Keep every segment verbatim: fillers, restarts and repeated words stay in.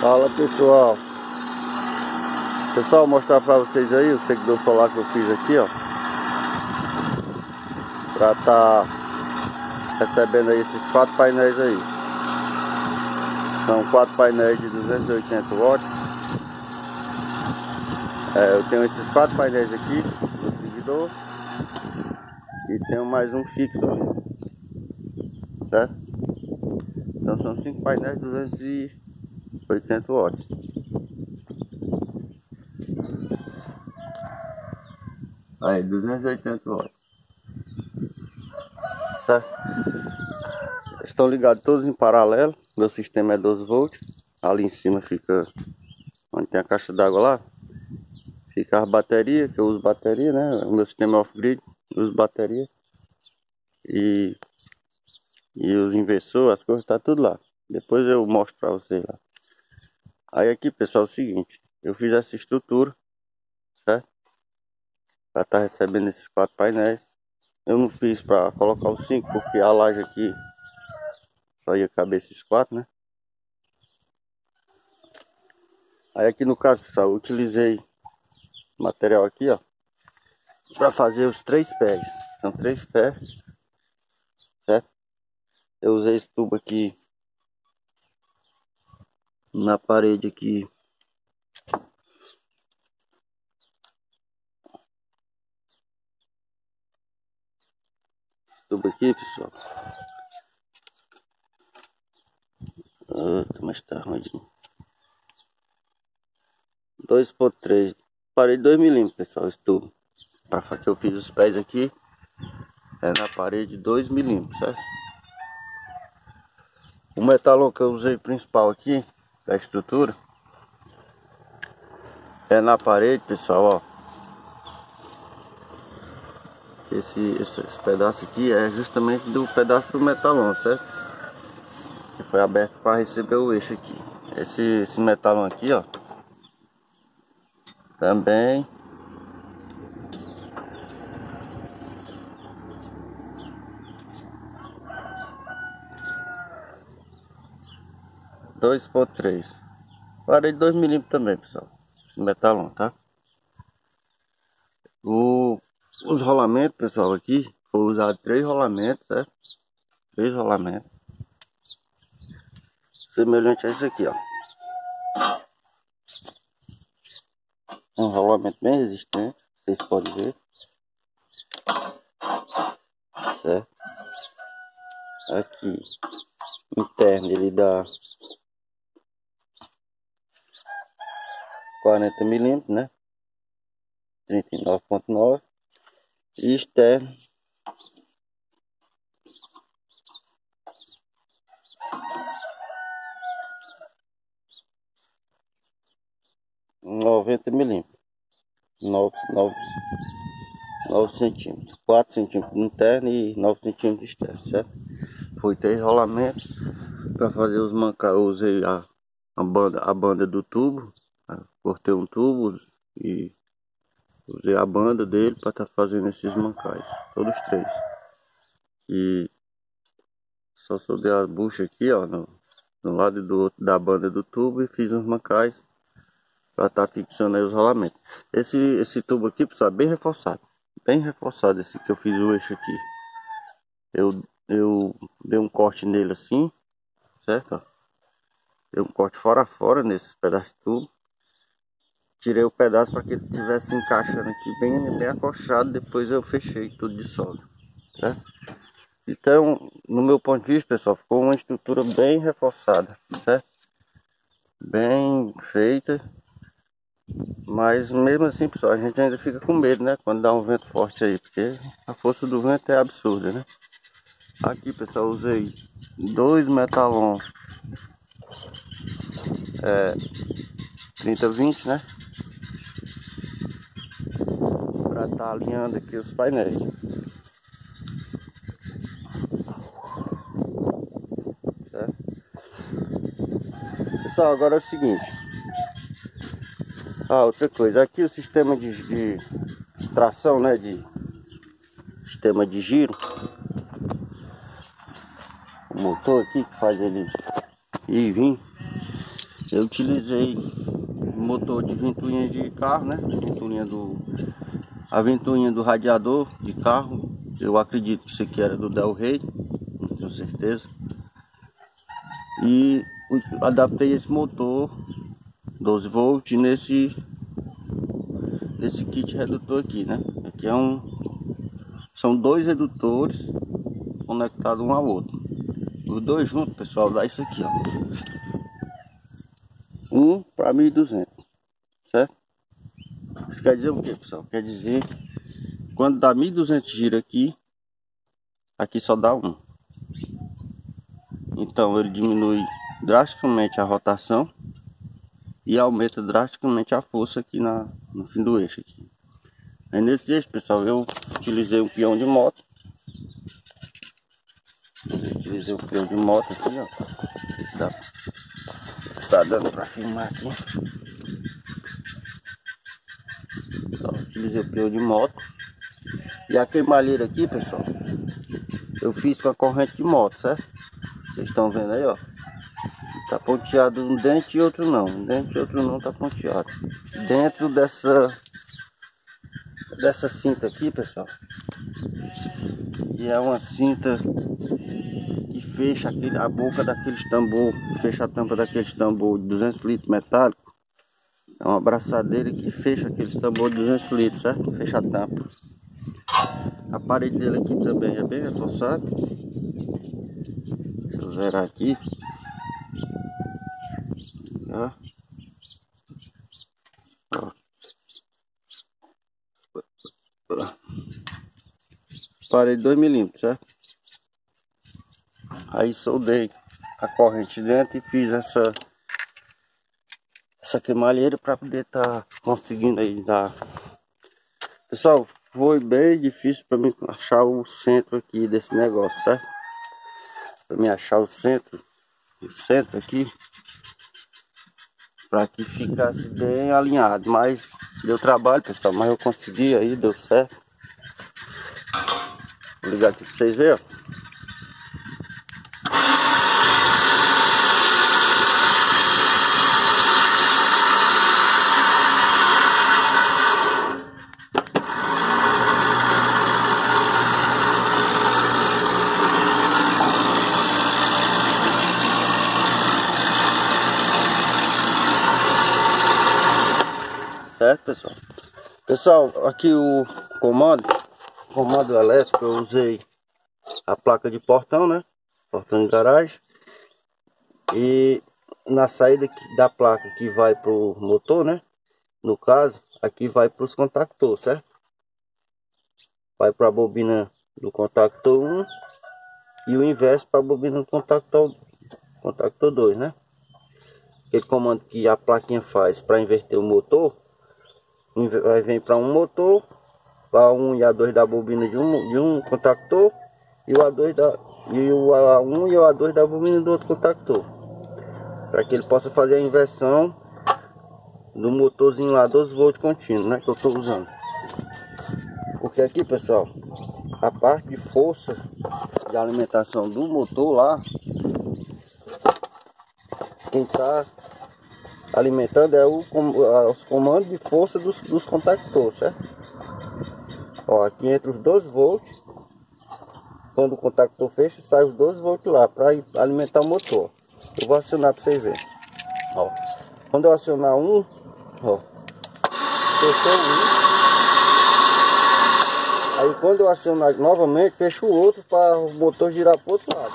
Fala pessoal, pessoal, mostrar pra vocês aí o seguidor solar que eu fiz aqui, ó, pra tá recebendo aí esses quatro painéis aí. São quatro painéis de duzentos e oitenta watts. É, eu tenho esses quatro painéis aqui no seguidor e tenho mais um fixo ali, certo? Então são cinco painéis de duzentos e oitenta watts. Aí, duzentos e oitenta watts, certo? Estão ligados todos em paralelo. Meu sistema é doze volts. Ali em cima fica, onde tem a caixa d'água lá, fica as baterias, que eu uso bateria, né? O meu sistema é off-grid, eu uso bateria. E, e os inversores, as coisas, tá tudo lá. Depois eu mostro pra vocês lá. Aí aqui, pessoal, é o seguinte. Eu fiz essa estrutura, certo? Pra estar recebendo esses quatro painéis. Eu não fiz pra colocar os cinco, porque a laje aqui só ia caber esses quatro, né? Aí aqui no caso, pessoal, eu utilizei material aqui, ó, para fazer os três pés. São três pés, certo? Eu usei esse tubo aqui na parede aqui. Tubo aqui, pessoal. Outro, mas tá ruimzinho. dois ponto três. Parede dois milímetros, pessoal, esse tubo. Para que eu fiz os pés aqui. É na parede dois milímetros, certo? O metalon que eu usei principal aqui, da estrutura, é na parede, pessoal, ó. Esse, esse, esse pedaço aqui é justamente do pedaço do metalon, certo? Que foi aberto para receber o eixo aqui. Esse, esse metalon aqui, ó, também dois ponto três. Parede dois milímetros também, pessoal. Esse metalon, tá? O, os rolamentos, pessoal, aqui foi usado três rolamentos, certo? Três rolamentos. Semelhante a esse aqui, ó. Um rolamento bem resistente, vocês podem ver. Certo? Aqui, interno, ele dá quarenta milímetros, né? trinta e nove ponto nove. E externo, noventa milímetros. nove, nove, nove centímetros. quatro centímetros interno e nove centímetros externo, certo? Foi três rolamentos. Para fazer os mancais, eu usei a, a, banda, a banda do tubo. Cortei um tubo e usei a banda dele para estar tá fazendo esses mancais. Todos três. E só soldei a bucha aqui, ó, no, no lado do outro da banda do tubo, e fiz uns mancais para estar tá fixando aí os rolamentos. Esse, esse tubo aqui, pessoal, é bem reforçado. Bem reforçado esse que eu fiz o eixo aqui. Eu, eu dei um corte nele assim, certo? Dei um corte fora a fora nesse pedaço de tubo. Tirei o pedaço para que ele estivesse encaixando aqui bem, bem acochado. Depois eu fechei tudo de solda, certo? Então, no meu ponto de vista, pessoal, ficou uma estrutura bem reforçada, certo? Bem feita. Mas mesmo assim, pessoal, a gente ainda fica com medo, né? Quando dá um vento forte aí, porque a força do vento é absurda, né? Aqui, pessoal, usei dois metalons é, trinta vinte, né? Pra estar alinhando aqui os painéis. Certo? Pessoal, agora é o seguinte. Ah, outra coisa, aqui o sistema de, de tração, né, de sistema de giro, o motor aqui que faz ele ir e vir, Eu utilizei motor de ventoinha de carro, né? Ventoinha do, a ventoinha do radiador de carro. Eu acredito que isso aqui era do Del Rey, não tenho certeza. E adaptei esse motor doze volts nesse nesse kit redutor aqui, né? Aqui é um são dois redutores conectados um ao outro. Os dois juntos, pessoal, dá isso aqui, ó. Um para mil e duzentos, certo? Isso quer dizer o que, pessoal? Quer dizer quando dá mil e duzentos giros aqui, aqui só dá um. Então ele diminui drasticamente a rotação e aumenta drasticamente a força aqui na, no fim do eixo aqui. Aí nesse eixo, pessoal, eu utilizei um peão de moto. Eu utilizei um peão de moto aqui, ó. Está, está dando para filmar aqui. Então, utilizei o peão de moto. E a queimalheira aqui, pessoal, eu fiz com a corrente de moto, certo? Vocês estão vendo aí, ó. Tá ponteado um dente e outro não. Um dente e outro não tá ponteado. Dentro dessa dessa cinta aqui, pessoal, que é uma cinta que fecha aquele, a boca daqueles tambor, fecha a tampa daqueles tambor de duzentos litros metálico. É uma abraçadeira que fecha aqueles tambor de duzentos litros, certo? Fecha a tampa. A parede dele aqui também é bem reforçada. Deixa eu zerar aqui. Ó. Ó. Parede dois milímetros, certo? Aí soldei a corrente dentro e fiz essa essa queimalheira para poder estar tá conseguindo aí dar. Pessoal, foi bem difícil para mim achar o centro aqui desse negócio, certo? Para mim achar o centro, o centro aqui, para que ficasse bem alinhado, mas deu trabalho, pessoal, mas eu consegui aí, deu certo. Vou ligar aqui para vocês verem, ó. Certo, pessoal? Pessoal, aqui o comando, comando elétrico, eu usei a placa de portão, né? Portão de garagem. E na saída da placa que vai pro motor, né? No caso, aqui vai para os contactores, certo? Vai para a bobina do contactor um e o inverso para a bobina do contactor, contactor dois, né? Aquele comando que a plaquinha faz para inverter o motor, vai vir para um motor, a um e a dois da bobina de um, de um contactor e o A dois da, e o A um e o A dois da bobina do outro contactor, para que ele possa fazer a inversão do motorzinho lá doze volts contínuo, né, que eu estou usando. Porque aqui, pessoal, a parte de força de alimentação do motor lá, quem está alimentando é o, os comandos de força dos, dos contactores, certo? Ó, aqui entra os doze volts. Quando o contactor fecha, sai os doze volts lá para alimentar o motor. Eu vou acionar para vocês verem. Ó, quando eu acionar um, ó, fechou um. Aí quando eu acionar novamente, fecha o outro para o motor girar para o outro lado.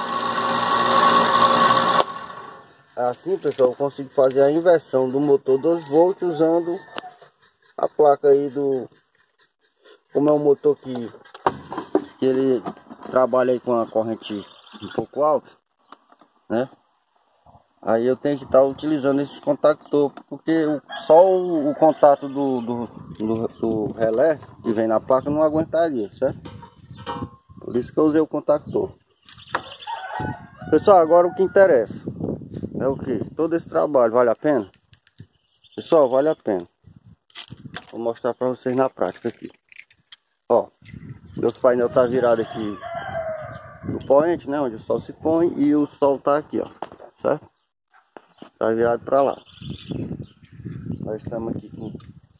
Ó. Assim, pessoal, eu consigo fazer a inversão do motor doze volts usando a placa aí do... Como é um motor que, que ele trabalha aí com a corrente um pouco alta, né? Aí eu tenho que estar utilizando esses contactores, porque o, só o, o contato do, do, do, do relé que vem na placa não aguentaria, certo? Por isso que eu usei o contactor. Pessoal, agora o que interessa é o que? Todo esse trabalho vale a pena? Pessoal, vale a pena. Vou mostrar para vocês na prática aqui. Ó, meus painel tá virado aqui no poente, né, onde o sol se põe, e o sol tá aqui, ó, certo? tá virado para lá. Nós estamos aqui com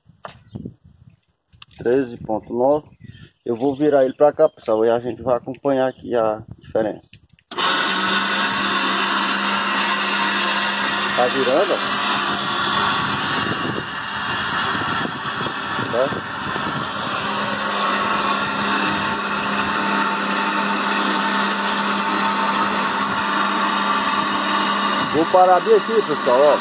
treze ponto nove. Eu vou virar ele para cá, pessoal, e a gente vai acompanhar aqui a diferença. Tá virando, ó. Certo? Vou parar bem aqui, pessoal, ó.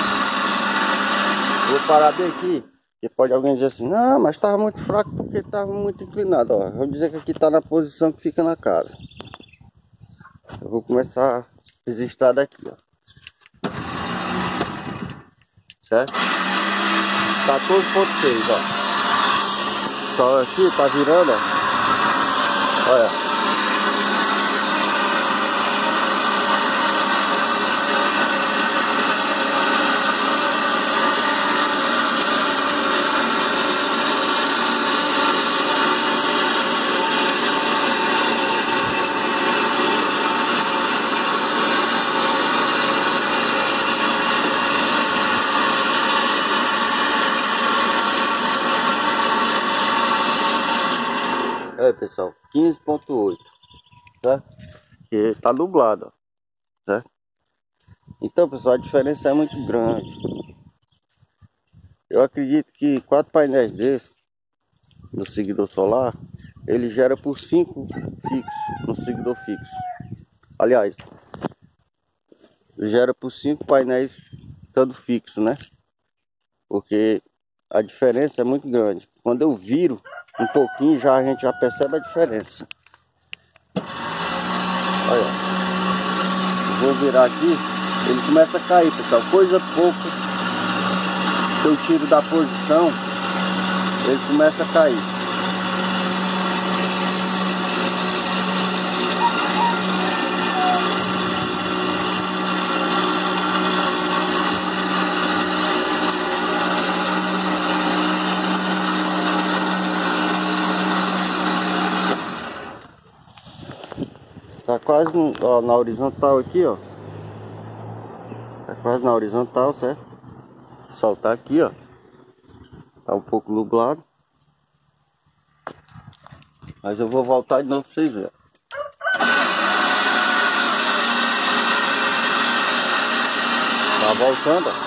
Vou parar bem aqui. Porque pode alguém dizer assim, não, mas estava muito fraco porque estava muito inclinado, ó. Vou dizer que aqui está na posição que fica na casa. Eu vou começar a registrar daqui, ó. Certo? quatorze ponto seis, ó. Só aqui tá virando, ó. Olha. É, pessoal, quinze ponto oito, certo? Que tá dublado, ó, certo? Então, pessoal, a diferença é muito grande. Eu acredito que quatro painéis desses no seguidor solar, ele gera por cinco fixos no seguidor fixo. Aliás, gera por cinco painéis todo fixo, né? Porque a diferença é muito grande. Quando eu viro um pouquinho, já a gente já percebe a diferença. Olha, vou virar aqui, ele começa a cair, pessoal. Coisa pouca que eu tiro da posição, ele começa a cair. Tá quase ó, na horizontal aqui, ó. Tá quase na horizontal, certo? O sol tá aqui, ó. Tá um pouco nublado. Mas eu vou voltar de novo pra vocês verem. Tá voltando, ó.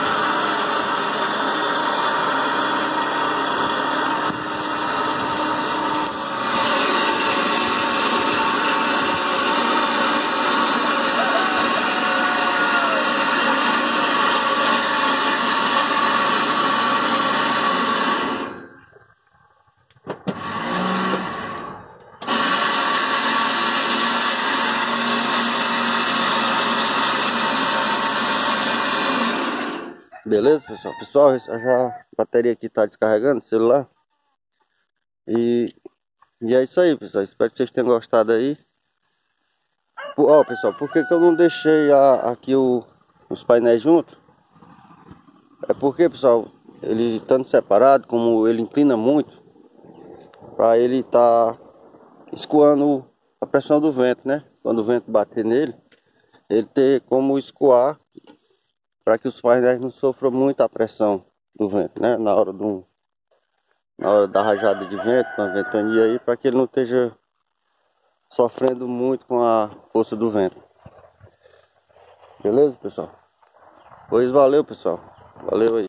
Beleza, pessoal? Pessoal, já a bateria aqui tá descarregando o celular. E, e é isso aí, pessoal. Espero que vocês tenham gostado aí. Ó, pessoal, por que que eu não deixei a, aqui o, os painéis juntos? É porque, pessoal, ele estando separado, como ele inclina muito, para ele tá escoando a pressão do vento, né? Quando o vento bater nele, ele ter como escoar, para que os painéis não sofram muita pressão do vento, né? Na hora, do, na hora da rajada de vento, na ventania aí, para que ele não esteja sofrendo muito com a força do vento. Beleza, pessoal? Pois valeu, pessoal. Valeu aí.